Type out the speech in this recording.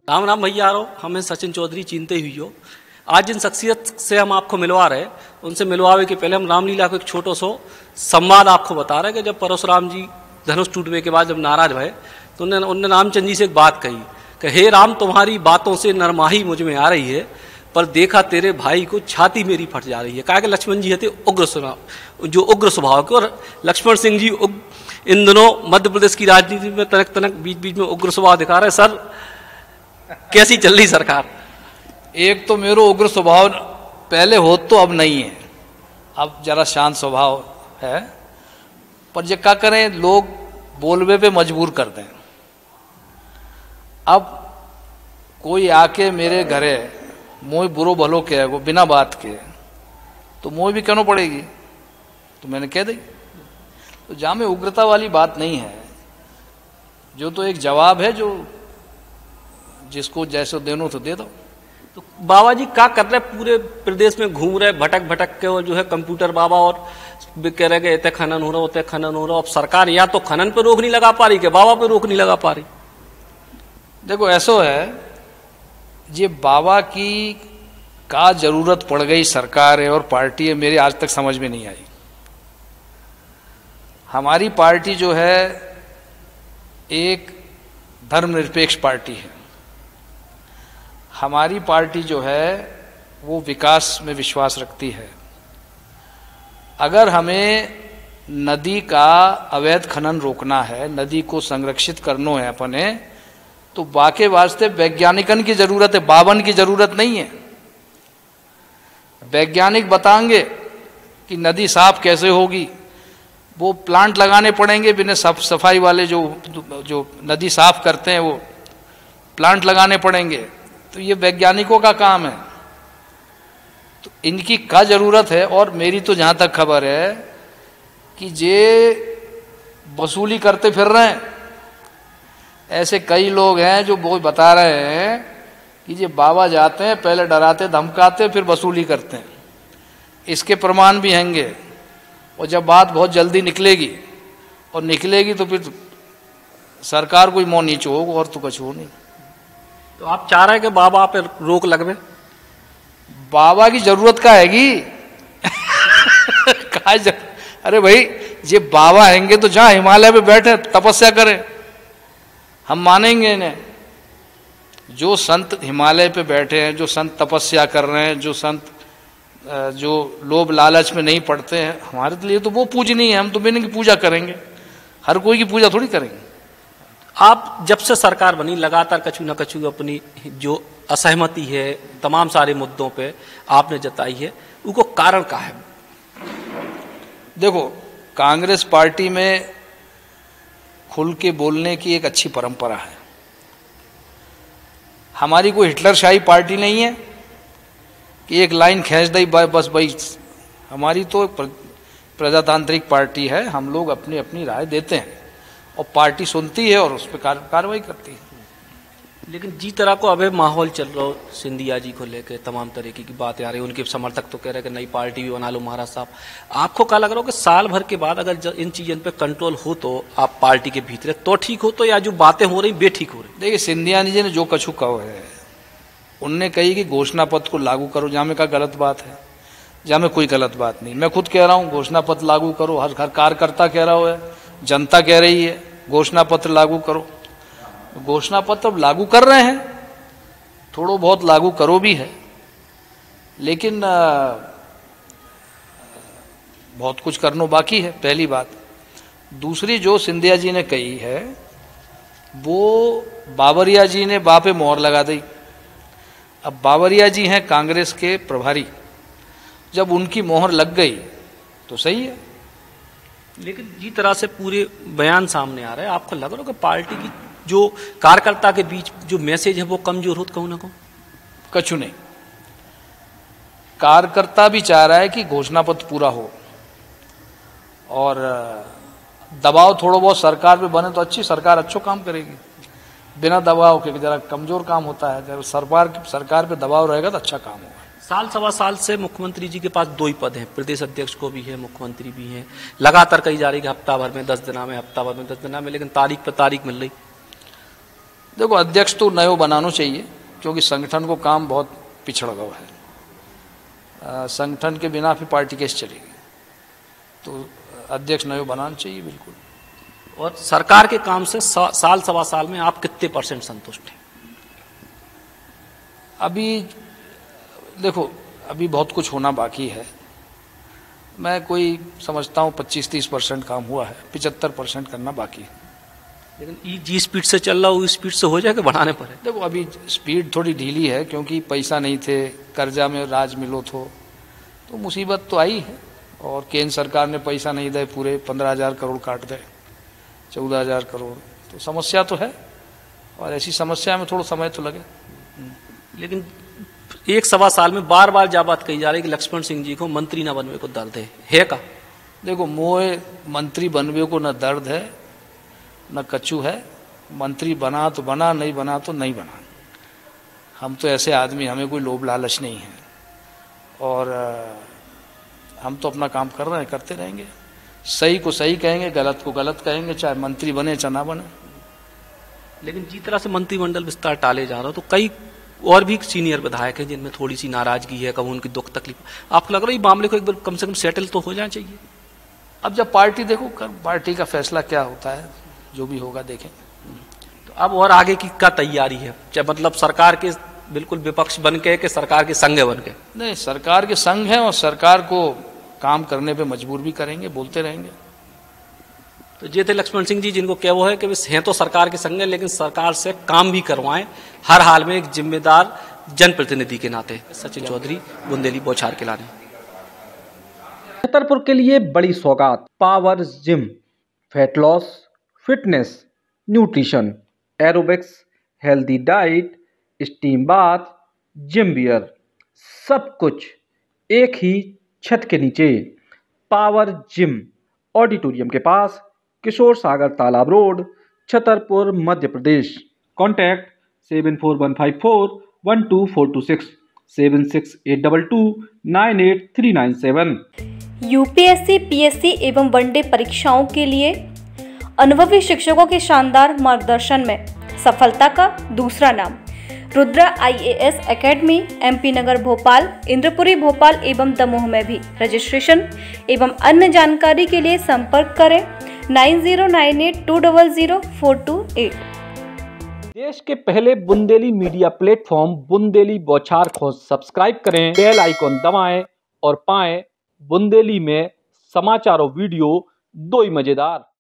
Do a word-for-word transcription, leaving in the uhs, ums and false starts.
राम राम भैया रो, हमें सचिन चौधरी चिंते हुई हो। आज जिन शख्सियत से हम आपको मिलवा रहे उनसे मिलवावे के पहले हम रामलीला को एक छोटो सो संवाद आपको बता रहे कि जब परशुराम जी धनुष टूटने के बाद जब नाराज भये तो उन्होंने उन्होंने रामचंद्र जी से एक बात कही कि हे राम, तुम्हारी बातों से नरमाही मुझ में आ रही है, पर देखा तेरे भाई को छाती मेरी फट जा रही है। कहा कि लक्ष्मण जी थे उग्र स्वभाव, जो उग्र स्वभाव के, और लक्ष्मण सिंह जी इन दिनों मध्य प्रदेश की राजनीति में तनक तनक बीच बीच में उग्र स्वभाव दिखा रहे। सर, कैसी चल रही सरकार? एक तो मेरा उग्र स्वभाव पहले हो तो अब नहीं है, अब जरा शांत स्वभाव है, पर ये क्या करें, लोग बोलवे पे मजबूर कर दें। अब कोई आके मेरे घरे मोह बुरो भलो कहे वो बिना बात के, तो मोह भी कहना पड़ेगी, तो मैंने कह दी। तो जहाँ में उग्रता वाली बात नहीं है, जो तो एक जवाब है, जो जिसको जैसे देनो तो दे दो। तो बाबा जी क्या कर रहे, पूरे प्रदेश में घूम रहे भटक भटक के, और जो है कंप्यूटर बाबा, और कह रहे कि इतने खनन हो रहा उतने खनन हो रहा। अब सरकार या तो खनन पे रोक नहीं लगा पा रही, कि बाबा पे रोक नहीं लगा पा रही। देखो ऐसा है, ये बाबा की का जरूरत पड़ गई सरकार है और पार्टी है, मेरे आज तक समझ में नहीं आई। हमारी पार्टी जो है एक धर्मनिरपेक्ष पार्टी है। हमारी पार्टी जो है वो विकास में विश्वास रखती है। अगर हमें नदी का अवैध खनन रोकना है, नदी को संरक्षित करना है अपने, तो बाके वास्ते वैज्ञानिकन की जरूरत है, बावन की जरूरत नहीं है। वैज्ञानिक बताएंगे कि नदी साफ कैसे होगी, वो प्लांट लगाने पड़ेंगे, बिना साफ सफाई वाले जो जो नदी साफ करते हैं वो प्लांट लगाने पड़ेंगे। तो ये वैज्ञानिकों का काम है, तो इनकी क्या जरूरत है। और मेरी तो जहां तक खबर है कि ये वसूली करते फिर रहे हैं। ऐसे कई लोग हैं जो वो बता रहे हैं कि ये बाबा जाते हैं, पहले डराते धमकाते, फिर वसूली करते हैं। इसके प्रमाण भी हैंगे, और जब बात बहुत जल्दी निकलेगी और निकलेगी तो फिर सरकार कोई मोह नीचो होगा, और तो कुछ हो नहीं। तो आप चाह रहे हैं कि बाबा पे रोक लगवे? बाबा की जरूरत का हैगी कहा जर... अरे भाई, ये बाबा हैंगे तो जहां हिमालय पे बैठे तपस्या करें, हम मानेंगे इन्हें। जो संत हिमालय पे बैठे हैं, जो संत तपस्या कर रहे हैं, जो संत जो लोभ लालच में नहीं पड़ते हैं, हमारे लिए तो वो पूजनीय है। हम तो बिना की पूजा करेंगे, हर कोई की पूजा थोड़ी करेंगे। आप जब से सरकार बनी लगातार कछु न कछु अपनी जो असहमति है तमाम सारे मुद्दों पे आपने जताई है, उनको कारण क्या है? देखो, कांग्रेस पार्टी में खुल के बोलने की एक अच्छी परंपरा है। हमारी कोई हिटलरशाही पार्टी नहीं है कि एक लाइन खींच दी बस भाई। हमारी तो प्रजातांत्रिक पार्टी है, हम लोग अपनी अपनी राय देते हैं और पार्टी सुनती है और उस पर कार्रवाई करती है। लेकिन जी तरह को अभी माहौल चल रहा हो, सिंधिया जी को लेकर तमाम तरीके की बातें आ रही, उनके समर्थक तो कह रहे हैं कि नई पार्टी भी बना लो महाराज साहब। आपको क्या लग रहा हो कि साल भर के बाद अगर इन चीजों पे कंट्रोल हो तो आप पार्टी के भीतर तो ठीक हो, तो या जो बातें हो रही बेठीक हो रही? देखिए, सिंधिया जी ने जो कछु कहा है, उनने कही कि घोषणा पत्र को लागू करो, जहां में का गलत बात है, जहां में कोई गलत बात नहीं। मैं खुद कह रहा हूं घोषणा पत्र लागू करो, हर हर कार्यकर्ता कह रहा है, जनता कह रही है घोषणा पत्र लागू करो। घोषणा पत्र लागू कर रहे हैं, थोड़ो बहुत लागू करो भी है, लेकिन बहुत कुछ करना बाकी है, पहली बात। दूसरी जो सिंधिया जी ने कही है, वो बाबरिया जी ने बापे मोहर लगा दी। अब बाबरिया जी हैं कांग्रेस के प्रभारी, जब उनकी मोहर लग गई तो सही है। लेकिन जिस तरह से पूरे बयान सामने आ रहे हैं, आपको लग रहा है कि पार्टी की जो कार्यकर्ता के बीच जो मैसेज है वो कमजोर हो कहूं ना कहूं? कछु नहीं, कार्यकर्ता भी चाह रहा है कि घोषणा पत्र पूरा हो, और दबाव थोड़ा बहुत सरकार पे बने तो अच्छी सरकार अच्छो काम करेगी। बिना दबाव के जरा कमजोर काम होता है, जब सरकार सरकार पे दबाव रहेगा तो अच्छा काम होगा। साल सवा साल से मुख्यमंत्री जी के पास दो ही पद हैं, प्रदेश अध्यक्ष को भी है, मुख्यमंत्री भी हैं। लगातार कही जा रही कि हफ्ता भर में दस दिना में, हफ्ता भर में दस दिना में, लेकिन तारीख पर तारीख मिल रही। देखो, अध्यक्ष तो नयो बनाना चाहिए, क्योंकि संगठन को काम बहुत पिछड़ गया है। संगठन के बिना फिर पार्टी कैसे चलेगी, तो अध्यक्ष नयो बनाना चाहिए बिल्कुल। और सरकार के काम से सा, साल सवा साल में आप कितने परसेंट संतुष्ट हैं? अभी देखो, अभी बहुत कुछ होना बाकी है। मैं कोई समझता हूँ पच्चीस तीस परसेंट काम हुआ है, पिचहत्तर परसेंट करना बाकी है। लेकिन ये जी स्पीड से चल रहा हो, उस स्पीड से हो जाएगा, बढ़ाने पर है। देखो, अभी स्पीड थोड़ी ढीली है, क्योंकि पैसा नहीं थे, कर्जा में राज मिलो थो, तो मुसीबत तो आई है। और केंद्र सरकार ने पैसा नहीं दे, पूरे पंद्रह हजार करोड़ काट दे, चौदह हजार करोड़, तो समस्या तो है। और ऐसी समस्या में थोड़ा समय तो लगे। लेकिन एक सवा साल में बार बार जा बात कही जा रही है कि लक्ष्मण सिंह जी को मंत्री न बनने को दर्द है, है का? देखो, मोए मंत्री बनवे को न दर्द है न कछु है। मंत्री बना तो बना, नहीं बना तो नहीं बना। हम तो ऐसे आदमी, हमें कोई लोभ लालच नहीं है, और हम तो अपना काम कर रहे हैं, करते रहेंगे। सही को सही कहेंगे, गलत को गलत कहेंगे, चाहे मंत्री बने चाहे ना बने। लेकिन जिस तरह से मंत्रिमंडल विस्तार टाले जा रहा हो, तो कई और भी सीनियर विधायक हैं जिनमें थोड़ी सी नाराजगी है, कभी उनकी दुख तकलीफ। आपको लग रहा है ये मामले को एक बार कम से कम सेटल तो हो जाना चाहिए? अब जब पार्टी, देखो कर, पार्टी का फैसला क्या होता है, जो भी होगा देखें। तो अब और आगे की क्या तैयारी है? चाहे मतलब सरकार के बिल्कुल विपक्ष बन के कि सरकार के संग बन के? नहीं, सरकार के संग है, और सरकार को काम करने पे मजबूर भी करेंगे, बोलते रहेंगे। तो ये थे लक्ष्मण सिंह जी, जिनको क्या वो है कि वे हैं तो सरकार के संग, लेकिन सरकार से काम भी करवाएं हर हाल में, एक जिम्मेदार जनप्रतिनिधि के नाते। सचिन चौधरी, बुंदेली बौछार के लाने। छतरपुर के लिए बड़ी सौगात, power gym, fat loss, fitness, nutrition, aerobics, healthy diet, steam bath, gym बियर, सब कुछ एक ही छत के नीचे। पावर जिम, ऑडिटोरियम के पास, किशोर सागर तालाब road, Chhatarpur, Madhya Pradesh. Contact seven four one five four one two four two six, seven six eight double two nine eight three nine seven. UPSC, PSC एवं वनडे परीक्षाओं के लिए अनुभवी शिक्षकों के शानदार मार्गदर्शन में सफलता का दूसरा नाम Rudra IAS academy, MP Nagar Bhopal, Indrapuri Bhopal एवं दमोह में भी। रजिस्ट्रेशन एवं अन्य जानकारी के लिए संपर्क करें nine zero nine eight two double zero four two eight. देश के पहले बुंदेली मीडिया प्लेटफॉर्म बुंदेली बौछार को सब्सक्राइब करें, बेल आइकॉन दबाएं और पाएं बुंदेली में समाचार और वीडियो दो ही मजेदार।